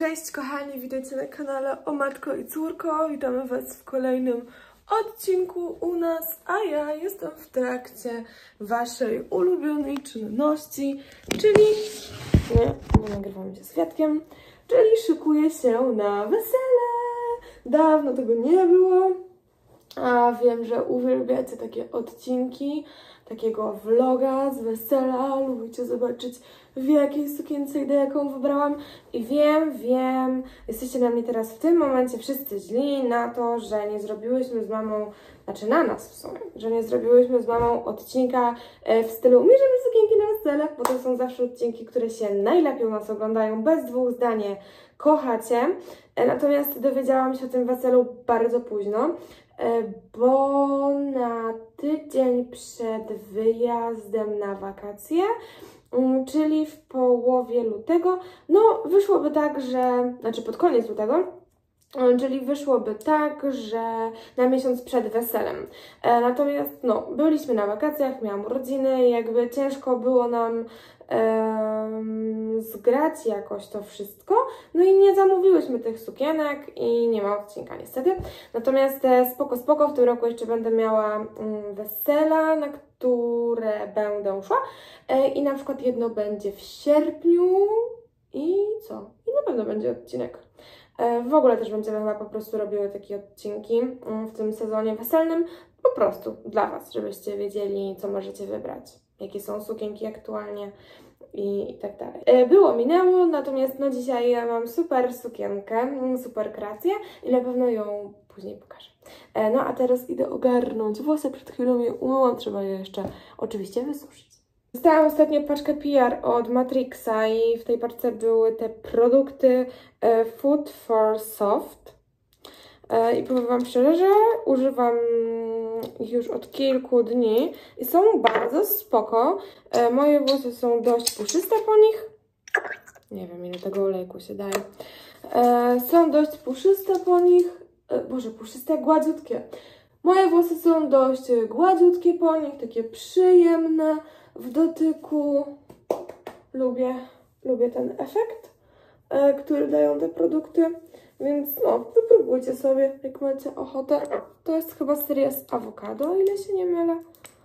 Cześć kochani, witajcie na kanale O Matko i Córko. Witamy Was w kolejnym odcinku u nas, a ja jestem w trakcie Waszej ulubionej czynności, czyli nie nagrywam się świadkiem, czyli szykuję się na wesele. Dawno tego nie było, a wiem, że uwielbiacie takie odcinki, takiego vloga z wesela, lubicie zobaczyć, w jakiej sukience idę, jaką wybrałam. I wiem, jesteście na mnie teraz w tym momencie wszyscy źli na to, że nie zrobiłyśmy z mamą, znaczy na nas w sumie, że nie zrobiłyśmy z mamą odcinka w stylu mierzymy sukienki na wesele, bo to są zawsze odcinki, które się najlepiej u nas oglądają, bez dwóch zdań, kochacie. Natomiast dowiedziałam się o tym weselu bardzo późno, bo na tydzień przed wyjazdem na wakacje, czyli w połowie lutego, no wyszłoby tak, że, znaczy pod koniec lutego, czyli wyszłoby tak, że na miesiąc przed weselem. Natomiast no, byliśmy na wakacjach, miałam urodziny, jakby ciężko było nam zgrać jakoś to wszystko, no i nie zamówiłyśmy tych sukienek i nie ma odcinka niestety. Natomiast spoko, w tym roku jeszcze będę miała wesela, na które będę szła i na przykład jedno będzie w sierpniu i co? I na pewno będzie odcinek. W ogóle też będziemy chyba po prostu robiły takie odcinki w tym sezonie weselnym, po prostu dla Was, żebyście wiedzieli, co możecie wybrać, jakie są sukienki aktualnie i tak dalej. Było, minęło, natomiast no dzisiaj ja mam super sukienkę, super kreację i na pewno ją później pokażę. No a teraz idę ogarnąć włosy, przed chwilą je umyłam, trzeba je jeszcze oczywiście wysuszyć. Dostałam ostatnio paczkę PR od Matrixa i w tej paczce były te produkty Food for Soft. I powiem Wam szczerze, że używam ich już od kilku dni i są bardzo spoko. Moje włosy są dość puszyste po nich. Nie wiem, ile tego olejku się daje. Są dość puszyste po nich. Boże, puszyste, gładziutkie. Moje włosy są dość gładziutkie po nich, takie przyjemne w dotyku. Lubię ten efekt, który dają te produkty. Więc no, wypróbujcie sobie, jak macie ochotę. To jest chyba seria z awokado, o ile się nie mylę.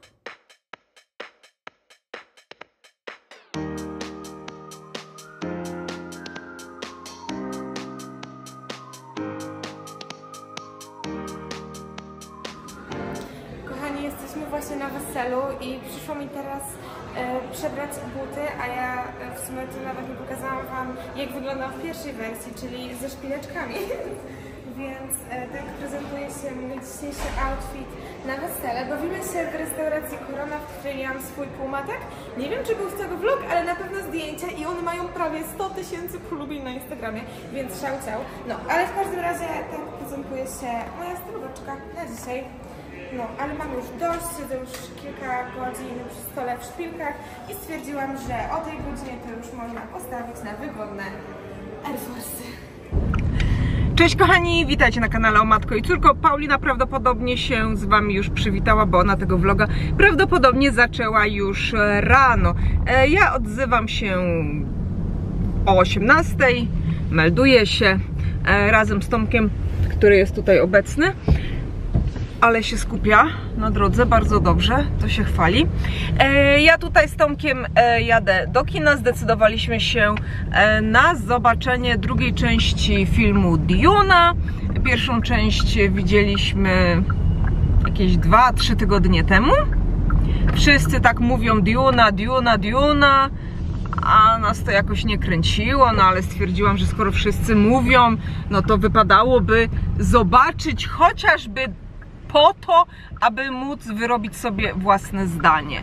Kochani, jesteśmy właśnie na weselu i przyszło mi teraz przebrać buty, a ja w sumie to nawet nie pokazałam Wam, jak wyglądał w pierwszej wersji, czyli ze szpileczkami. Więc tak prezentuje się mój dzisiejszy outfit na wesele. Bawimy się w restauracji Corona, w której miałam swój półmatek. Nie wiem, czy był z tego vlog, ale na pewno zdjęcia i one mają prawie 100 000 polubień na Instagramie, więc szał. No, ale w każdym razie tak prezentuje się moja stylóweczka na dzisiaj. No, ale mam już dość, siedzę już kilka godzin przy stole w szpilkach i stwierdziłam, że o tej godzinie to już można postawić na wygodne Air Force'y. Cześć kochani, witajcie na kanale O Matko i Córko. Paulina prawdopodobnie się z Wami już przywitała, bo ona tego vloga prawdopodobnie zaczęła już rano. Ja odzywam się o 18, melduję się razem z Tomkiem, który jest tutaj obecny. Ale się skupia na drodze, bardzo dobrze, to się chwali. Ja tutaj z Tomkiem jadę do kina, zdecydowaliśmy się na zobaczenie drugiej części filmu Duna. Pierwszą część widzieliśmy jakieś 2-3 tygodnie temu. Wszyscy tak mówią Duna, a nas to jakoś nie kręciło, no ale stwierdziłam, że skoro wszyscy mówią, no to wypadałoby zobaczyć chociażby po to, aby móc wyrobić sobie własne zdanie.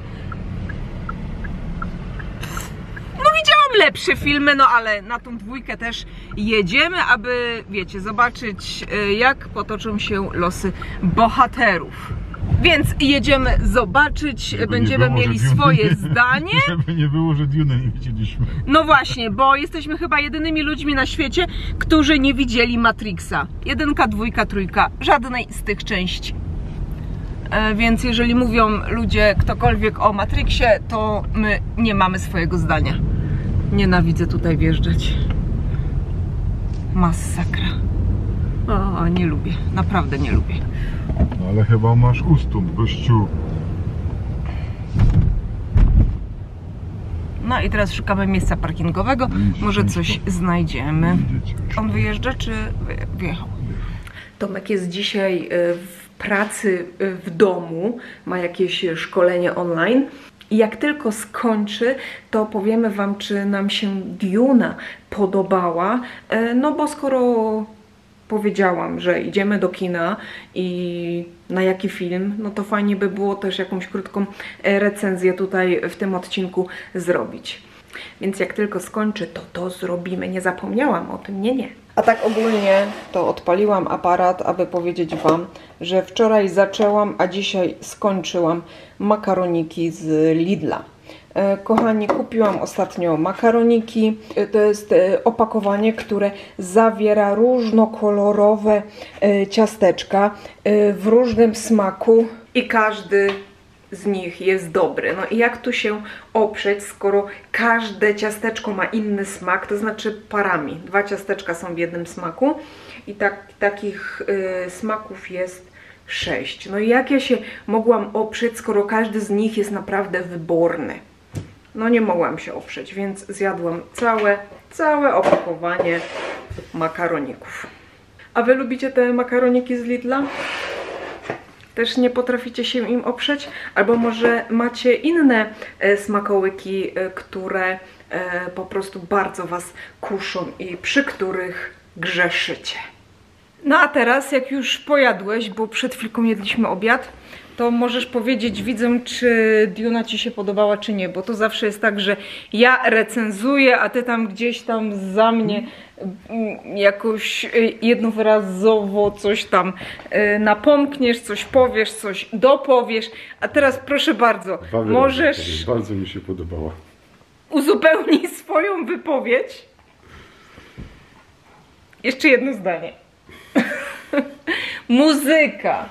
No widziałam lepsze filmy, no ale na tą dwójkę też jedziemy, aby, wiecie, zobaczyć, jak potoczą się losy bohaterów. Więc jedziemy zobaczyć, będziemy mieli swoje zdanie. Żeby nie było, że Dune nie widzieliśmy. No właśnie, bo jesteśmy chyba jedynymi ludźmi na świecie, którzy nie widzieli Matrixa. 1, 2, 3, żadnej z tych części. Więc jeżeli mówią ludzie, ktokolwiek o Matrixie, to my nie mamy swojego zdania. Nienawidzę tutaj wjeżdżać. Masakra. O, nie lubię, naprawdę nie lubię. No ale chyba masz ustąp, gościu. No i teraz szukamy miejsca parkingowego. Może coś znajdziemy. On wyjeżdża czy wyjechał? Tomek jest dzisiaj w pracy w domu. Ma jakieś szkolenie online. I jak tylko skończy, to powiemy Wam, czy nam się Duna podobała. No bo skoro powiedziałam, że idziemy do kina i na jaki film, no to fajnie by było też jakąś krótką recenzję tutaj w tym odcinku zrobić. Więc jak tylko skończy, to zrobimy. Nie zapomniałam o tym, nie. A tak ogólnie to odpaliłam aparat, aby powiedzieć Wam, że wczoraj zaczęłam, a dzisiaj skończyłam makaroniki z Lidla. Kochani, kupiłam ostatnio makaroniki. To jest opakowanie, które zawiera różnokolorowe ciasteczka w różnym smaku i każdy z nich jest dobry. No i jak tu się oprzeć, skoro każde ciasteczko ma inny smak, to znaczy parami. 2 ciasteczka są w jednym smaku i takich smaków jest 6. No i jak ja się mogłam oprzeć, skoro każdy z nich jest naprawdę wyborny? No nie mogłam się oprzeć, więc zjadłam całe opakowanie makaroników. A Wy lubicie te makaroniki z Lidla? Też nie potraficie się im oprzeć? Albo może macie inne smakołyki, które po prostu bardzo Was kuszą i przy których grzeszycie. No a teraz, jak już pojadłeś, bo przed chwilką jedliśmy obiad, to możesz powiedzieć widzom, czy Duna Ci się podobała, czy nie, bo to zawsze jest tak, że ja recenzuję, a Ty tam gdzieś tam za mnie jakoś jednowyrazowo coś tam napomkniesz, coś powiesz, coś dopowiesz, a teraz proszę bardzo, możesz... Bardzo mi się podobała. Uzupełnij swoją wypowiedź. Jeszcze jedno zdanie. Muzyka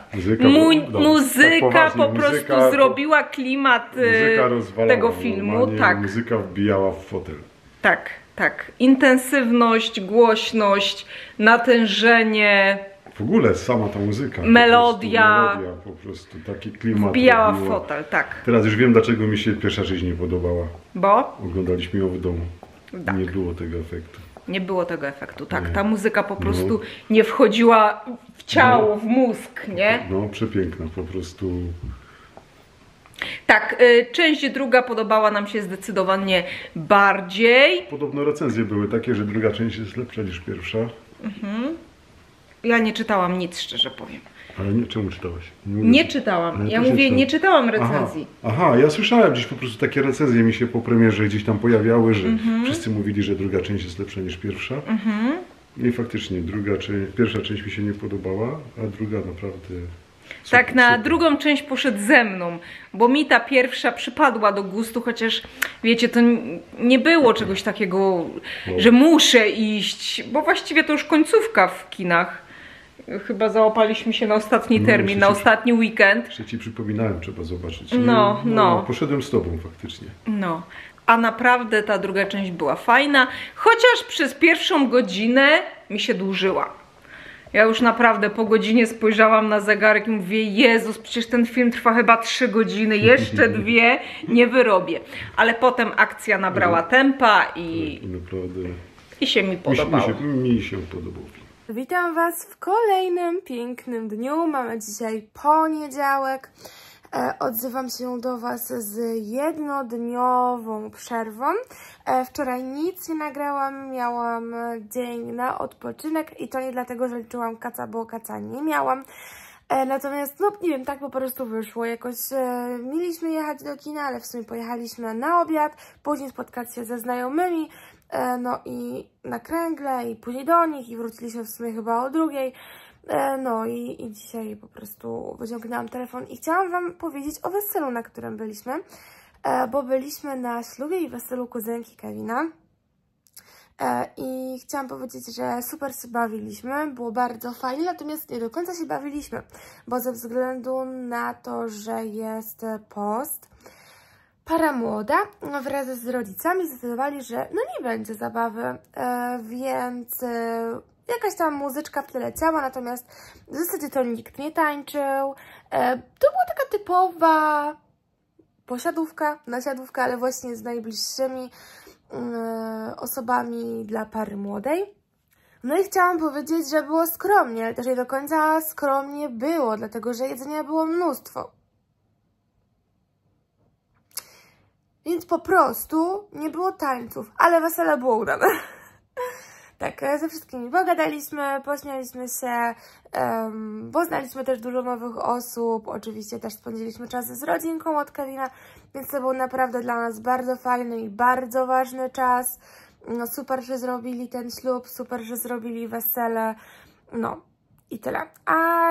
po prostu zrobiła klimat tego filmu. Tak. Muzyka wbijała w fotel. Tak, tak. Intensywność, głośność, natężenie. W ogóle sama ta muzyka. Melodia. Po prostu taki klimat. Wbijała w fotel, tak. Teraz już wiem, dlaczego mi się pierwsza część nie podobała. Bo? Oglądaliśmy ją w domu. Tak. Nie było tego efektu. Nie było tego efektu, tak. Nie. Ta muzyka po prostu nie wchodziła w ciało, w mózg, nie? No, przepiękna, po prostu. Tak, część druga podobała nam się zdecydowanie bardziej. Podobno recenzje były takie, że druga część jest lepsza niż pierwsza. Ja nie czytałam nic, szczerze powiem. Ale nie, czemu czytałaś? Nie czytałam. Ja mówię, nie czytałam recenzji. Aha, ja słyszałem gdzieś po prostu takie recenzje mi się po premierze gdzieś tam pojawiały, że wszyscy mówili, że druga część jest lepsza niż pierwsza. I faktycznie pierwsza część mi się nie podobała, a druga naprawdę... Tak, na drugą część poszedł ze mną, bo mi ta pierwsza przypadła do gustu, chociaż wiecie, to nie było czegoś takiego, że muszę iść, bo właściwie to już końcówka w kinach. Chyba załapaliśmy się na ostatni termin, na ostatni weekend. Jeszcze Ci przypominałem, trzeba zobaczyć. No. Poszedłem z Tobą faktycznie. No, a naprawdę ta druga część była fajna, chociaż przez pierwszą godzinę mi się dłużyła. Ja już naprawdę po godzinie spojrzałam na zegarek i mówię, Jezus, przecież ten film trwa chyba 3 godziny, jeszcze 2 nie wyrobię. Ale potem akcja nabrała tempa i się mi podobało. Mi się podobał. Witam Was w kolejnym pięknym dniu. Mamy dzisiaj poniedziałek. Odzywam się do Was z jednodniową przerwą. Wczoraj nic nie nagrałam, miałam dzień na odpoczynek i to nie dlatego, że liczyłam kaca, bo kaca nie miałam. Natomiast, no nie wiem, tak po prostu wyszło. Jakoś mieliśmy jechać do kina, ale w sumie pojechaliśmy na obiad, później spotkać się ze znajomymi, no i na kręgle i później do nich i wróciliśmy w sumie chyba o 2. No i dzisiaj po prostu wyciągnęłam telefon i chciałam Wam powiedzieć o weselu, na którym byliśmy, bo byliśmy na ślubie i weselu kuzynki Kevina. I chciałam powiedzieć, że super się bawiliśmy, było bardzo fajnie, natomiast nie do końca się bawiliśmy, bo ze względu na to, że jest post, Para młoda wraz z rodzicami zdecydowali, że no nie będzie zabawy, więc jakaś tam muzyczka w tle leciała, natomiast w zasadzie to nikt nie tańczył. To była taka typowa nasiadówka, ale właśnie z najbliższymi osobami dla pary młodej. No i chciałam powiedzieć, że było skromnie, ale też nie do końca skromnie było, dlatego że jedzenia było mnóstwo. Więc po prostu nie było tańców, ale wesele było udane. Tak, ze wszystkimi pogadaliśmy, pośmialiśmy się, poznaliśmy też dużo nowych osób, oczywiście też spędziliśmy czas z rodzinką od Kevina, więc to był naprawdę dla nas bardzo fajny i bardzo ważny czas. No super, że zrobili ten ślub, super, że zrobili wesele, no i tyle. A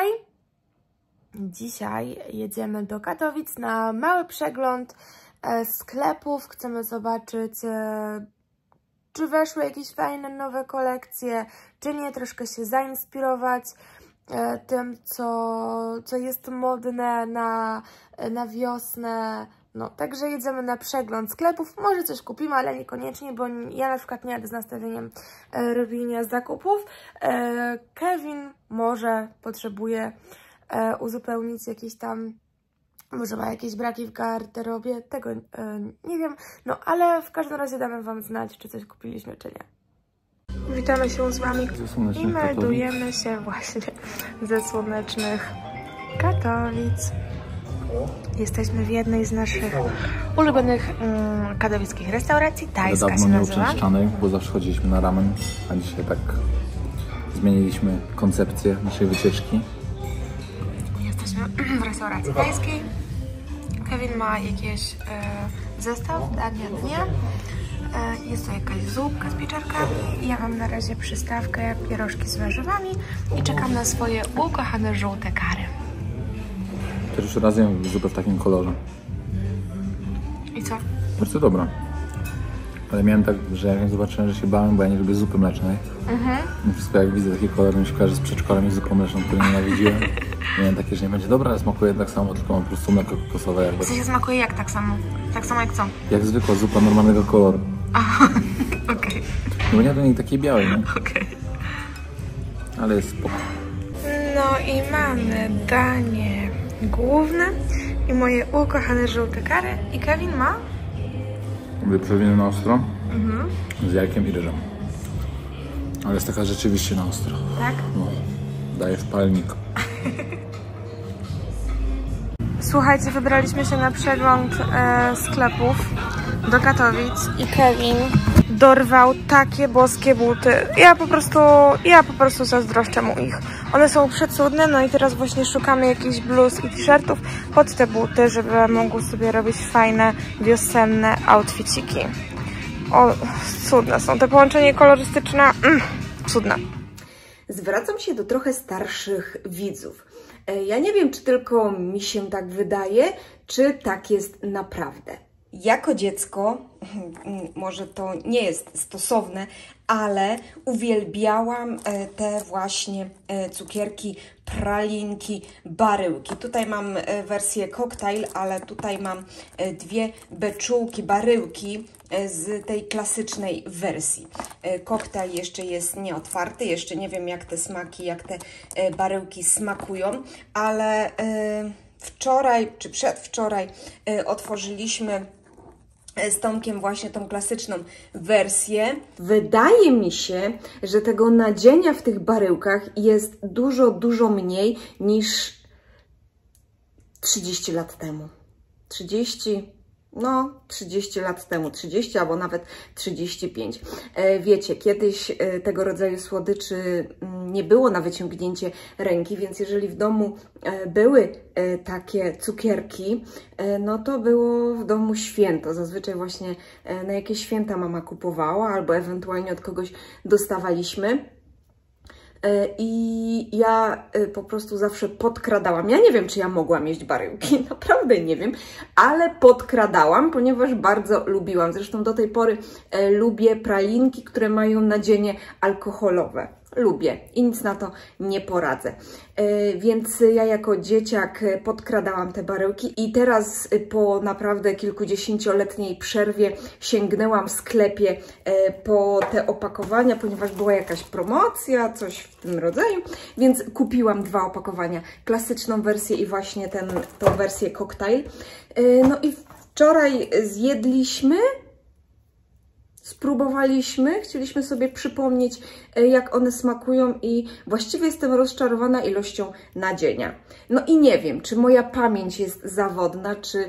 dzisiaj jedziemy do Katowic na mały przegląd sklepów, chcemy zobaczyć, czy weszły jakieś fajne nowe kolekcje, czy nie, troszkę się zainspirować tym, co jest modne na wiosnę. No, także jedziemy na przegląd sklepów, może coś kupimy, ale niekoniecznie, bo ja na przykład nie jadę z nastawieniem robienia zakupów. Kevin może potrzebuje uzupełnić jakieś tam, może ma jakieś braki w garderobie, tego nie wiem, no ale w każdym razie damy Wam znać, czy coś kupiliśmy, czy nie. Witamy się z Wami i meldujemy się właśnie ze słonecznych Katowic. Jesteśmy w jednej z naszych ulubionych katowickich restauracji, tajska się nazywa. Nieuczęszczanej, bo zawsze chodziliśmy na ramen, a dzisiaj tak zmieniliśmy koncepcję naszej wycieczki. Jesteśmy w restauracji tajskiej. Kevin ma jakiś zestaw dania dnia. Jest to jakaś zupka z pieczarka. Ja mam na razie przystawkę, pierożki z warzywami i czekam na swoje ukochane żółte kary. Pierwszy raz jem zupę w takim kolorze. I co? Bardzo dobra. Ale miałem tak, że jak zobaczyłem, że się bałem, bo ja nie lubię zupy mlecznej. I wszystko jak widzę taki kolor, mi się kojarzy z przedszkolem i zupą mleczną, którą nienawidziłem. Miałem takie, że nie będzie dobra, ale smakuje tak samo, tylko mam po prostu mleko kokosowe. Jakby. W sensie smakuje jak tak samo? Tak samo jak co? Jak zwykła zupa normalnego koloru. Aha, okej. No bo nie do niej takiej białej, nie? Okej. Ale jest spoko. No i mamy danie główne i moje ukochane żółte kary. I Kevin ma? Wieprzowinę na ostro, z jajkiem i ryżem. Ale jest taka rzeczywiście na ostro. Tak? No, daje w palnik. Słuchajcie, wybraliśmy się na przegląd sklepów do Katowic i Kevin dorwał takie boskie buty. Ja po prostu zazdroszczę mu ich. One są przecudne, no i teraz właśnie szukamy jakichś bluz i t-shirtów pod te buty, żeby mógł sobie robić fajne, wiosenne outficiki. O, cudne są te połączenie kolorystyczne. Cudne. Zwracam się do trochę starszych widzów. Ja nie wiem, czy tylko mi się tak wydaje, czy tak jest naprawdę. Jako dziecko, może to nie jest stosowne, ale uwielbiałam te właśnie cukierki, pralinki, baryłki. Tutaj mam wersję koktajl, ale tutaj mam dwie beczułki, baryłki z tej klasycznej wersji. Koktajl jeszcze jest nieotwarty, jeszcze nie wiem jak te smaki, jak te baryłki smakują, ale wczoraj czy przedwczoraj otworzyliśmy z Tomkiem właśnie tą klasyczną wersję. Wydaje mi się, że tego nadzienia w tych baryłkach jest dużo mniej niż 30 lat temu. 30 lat temu, 30 albo nawet 35. Wiecie, kiedyś tego rodzaju słodyczy nie było na wyciągnięcie ręki, więc jeżeli w domu były takie cukierki, no to było w domu święto. Zazwyczaj właśnie na jakieś święta mama kupowała albo ewentualnie od kogoś dostawaliśmy. I ja po prostu zawsze podkradałam. Ja nie wiem, czy ja mogłam jeść baryłki, naprawdę nie wiem, ale podkradałam, ponieważ bardzo lubiłam. Zresztą do tej pory lubię pralinki, które mają nadzienie alkoholowe. lubię i nic na to nie poradzę. Więc ja jako dzieciak podkradałam te baryłki i teraz po naprawdę kilkudziesięcioletniej przerwie sięgnęłam w sklepie po te opakowania, ponieważ była jakaś promocja, coś w tym rodzaju, więc kupiłam 2 opakowania, klasyczną wersję i właśnie tą wersję koktajl. No i wczoraj zjedliśmy, spróbowaliśmy, chcieliśmy sobie przypomnieć, jak one smakują i właściwie jestem rozczarowana ilością nadzienia. No i nie wiem, czy moja pamięć jest zawodna, czy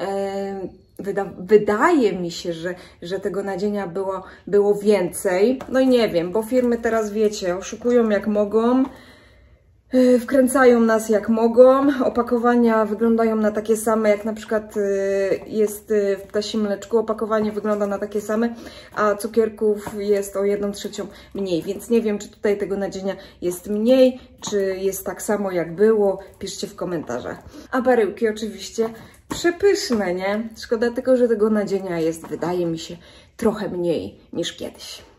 wydaje mi się, że tego nadzienia było więcej. No i nie wiem, bo firmy teraz, wiecie, oszukują jak mogą. Wkręcają nas jak mogą, opakowania wyglądają na takie same, jak na przykład jest w ptasim mleczku, opakowanie wygląda na takie same, a cukierków jest o 1/3 mniej, więc nie wiem, czy tutaj tego nadzienia jest mniej, czy jest tak samo jak było, piszcie w komentarzach. A baryłki oczywiście przepyszne, nie? Szkoda tylko, że tego nadzienia jest, wydaje mi się, trochę mniej niż kiedyś.